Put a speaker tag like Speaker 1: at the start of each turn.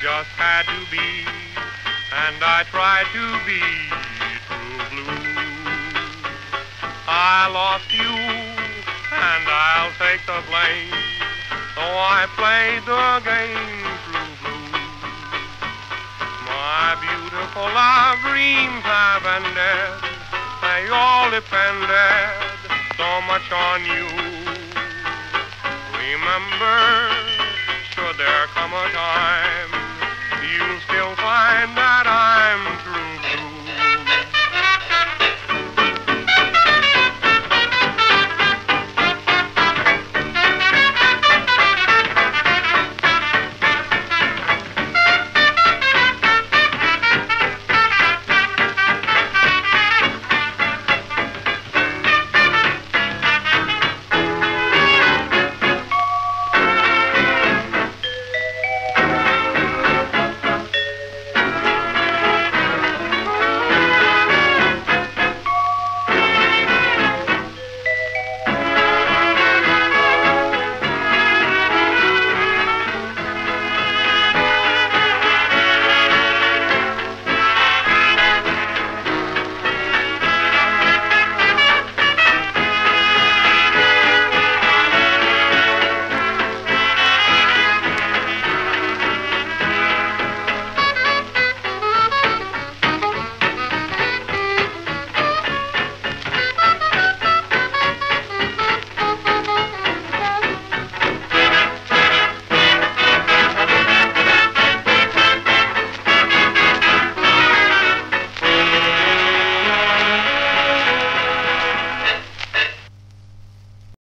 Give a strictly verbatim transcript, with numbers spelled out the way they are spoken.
Speaker 1: just had to be, and I tried to be true blue. I lost you, and I'll take the blame, though I played the game true blue. My beautiful love dreams have ended, they all depended so much on you. Remember, should there come a time